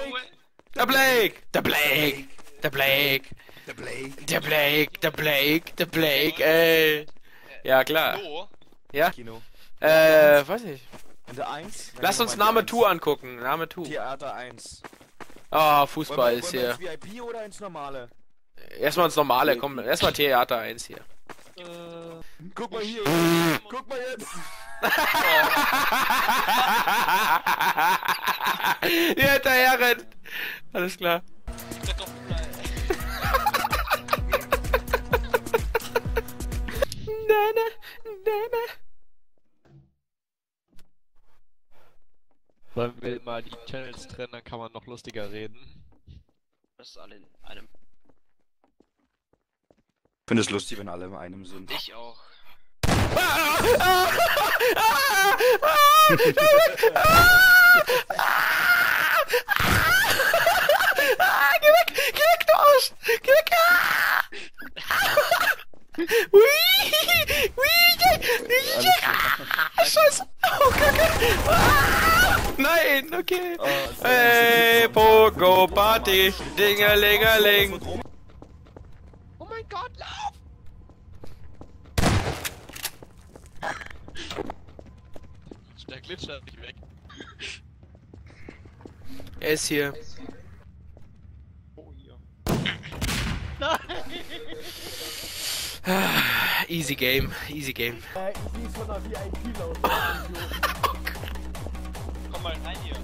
Der Blake! Der Blake! Der Blake! Der Blake. Der Blake! Der Blake! Der Blake, ey! Ja, klar. Hallo? Ja? Kino. Weiß ich. In der 1? Lass uns Name 2 angucken. Name 2. Theater 1. Ah, Fußball ist hier. Ins VIP oder ins Normale? Erstmal ins Normale, komm. Erstmal Theater 1 hier. Guck mal hier. Guck mal jetzt. Wie hinterher rennt. Alles klar. Sollen wir mal die Channels trennen, dann kann man noch lustiger reden. Das ist alle in einem. Ich finde es lustig, wenn alle in einem sind. Ich auch. Geh weg! Geh weg, du Arsch! Geh weg! Scheiße! Oh, Kacke! Nein, okay. Hey, Pogo Party! Dingelingeling! Oh mein Gott, lauf! Der Glitch hat mich weg. Er ist hier. Oh, hier. Easy game, easy game. Die ist von der VIP laut. Komm mal rein hier.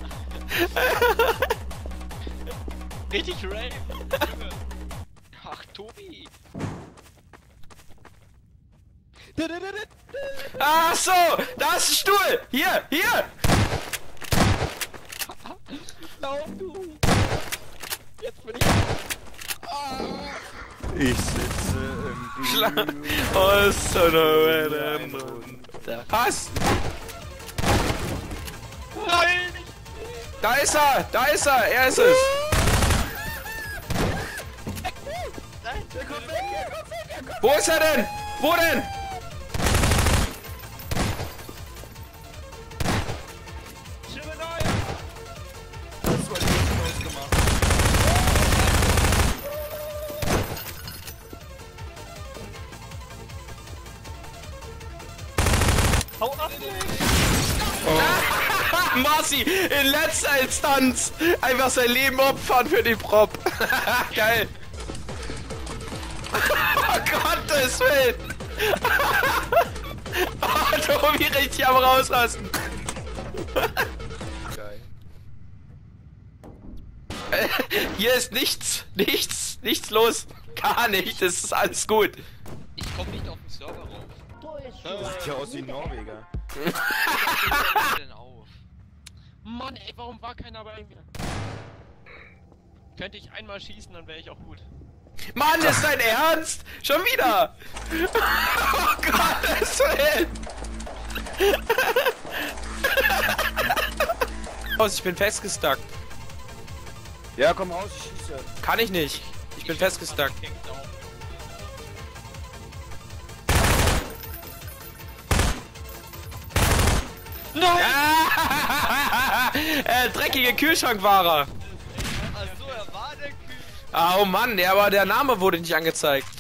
Richtig Ray! Ach, Tobi. Ach so, da ist ein Stuhl. Hier, hier. Lauf du! Jetzt bin ich. Ich sitze im Oh, so Pass! Nein! Da ist er! Da ist er! Er ist es! Nein, der kommt weg! Der kommt weg! Der kommt Wo ist er denn? Wo denn? Das war nicht ausgemacht. Hau ab! Marci, in letzter Instanz einfach sein Leben opfern für die Prop. Geil. Oh Gottes Willen. Oh, Tobi richtig am Rauslassen. Geil. Hier ist nichts los. Gar nicht, es ist alles gut. Ich komm nicht auf den Server rauf. Sieht ja aus wie ein Norweger. Was denn auf? Mann, ey, warum war keiner bei mir? Könnte ich einmal schießen, dann wäre ich auch gut. Mann, ist dein Ernst? Schon wieder? Oh Gottes Willen. Ich bin festgestuckt. Ja, komm raus, ich schieße. Kann ich nicht. Ich bin festgestuckt. Nein! Dreckige Kühlschrankwahrer. Achso, er war der Kühl. Oh Mann, ja, aber der Name wurde nicht angezeigt.